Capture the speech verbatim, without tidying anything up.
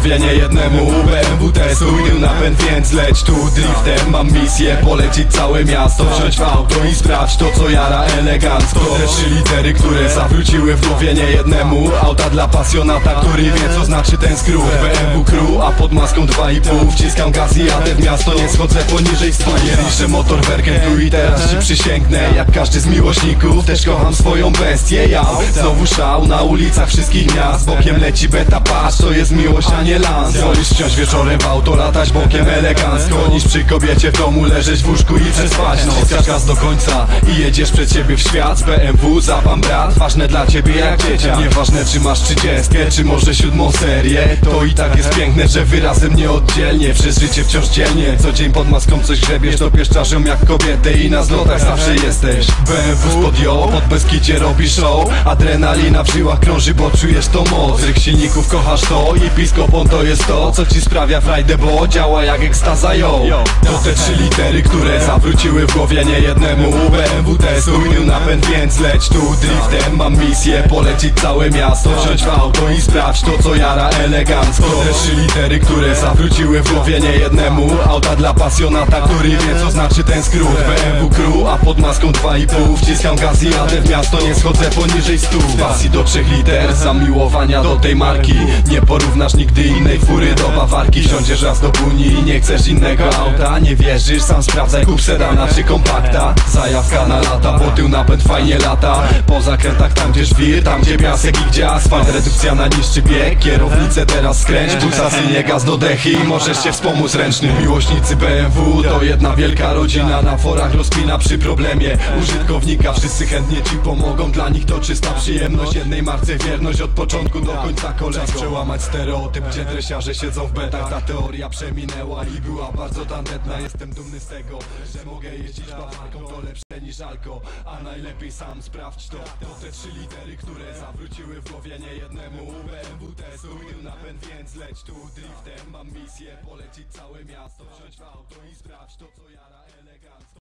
głowie niejednemu. B M W testuj tył napęd, więc leć tu driftem. Mam misję polecić całe miasto, wsiądź w auto i sprawdź to, co jara elegancko. Te trzy litery, które zawróciły w głowie niejednemu. Auta dla pasjonata, który wie, co znaczy ten skrót. B M W Crew, a pod maską dwa i pół wciskam gaz i jadę w miasto, nie schodzę poniżej stu. Nie liczę motor werkiem tu i teraz ci przysięgnę. Jak każdy z miłośników, też kocham swoją bestię. Ja znowu szał na ulicach wszystkich miast. Bokiem leci beta, patrz, to jest miłość, a nie lans. Wolisz wsiąść wieczorem w auto, latać bokiem elegancko, niż przy kobiecie w domu leżeć w łóżku i przespać. Wciskasz gaz do końca i jedziesz przed siebie w świat. Z B M W za pan brat, ważne dla ciebie jak dzieciak. Nieważne czy masz trzydziestkę, czy może siódmą serię, to i tak jest piękne, że wyrazem nieoddzielnie przez życie wciąż dzielnie. Co dzień pod maską coś grzebiesz, to pieszczasz ją jak kobietę i na zlotach zawsze jesteś. B M W spod ją, pod Beskidzie robi show. Adrenalina w żyłach krąży, bo czujesz to moc. Ryk silników kochasz to i piskopon to jest to, co ci sprawia frajdę, bo działa jak ekstaza, yo. To te trzy litery, które zawróciły w głowie niejednemu. B M W testuj tył napęd, więc leć tu driftem. Mam misję polecić całe miasto, wsiądź w auto i sprawdź to, co jara elegancko. To te trzy litery, które zawróciły w głowie niejednemu. Auta dla pasjonata, który wie, co znaczy ten skrót. B M W Crew, a pod maską dwa i pół wciskam gaz i jadę w miasto, nie schodzę poniżej stu. Z pasji do trzech liter, zamiłowania do tej marki. Nie porównasz nigdy innej fury do Bawarki. Wsiądziesz raz do Buni i nie chcesz innego auta. Nie wierzysz, sam sprawdzaj, kup sedana czy kompakta. Zajawka na lata, bo tył napęd fajnie lata. Po zakrętach tam gdzie żwir, tam gdzie piasek i gdzie asfalt. Redukcja na niższy bieg, kierownicę teraz skręć. Pulsacyjnie gaz do dechy i możesz się wspomóc ręcznym. Miłośnicy B M W to jedna wielka rodzina. Na forach rozpina przy problemie użytkownika. Wszyscy chętnie ci pomogą, dla nich to czysta przyjemność. Jednej marce wierność od początku do końca, kolego. Czas przełamać stereotyp, gdzie dresiarze siedzą w betach. Ta teoria przeminęła i była bardzo tandetna. Jestem dumny z tego, że mogę jeździć Bawarką. To lepsze niż alko, a najlepiej sam sprawdź to. To te trzy litery, które zawróciły w głowie niejednemu. B M W testuj tył napęd, więc leć tu driftem. Mam misję polecić całe miasto, wsiądź w auto i sprawdź to, co jara elegancko.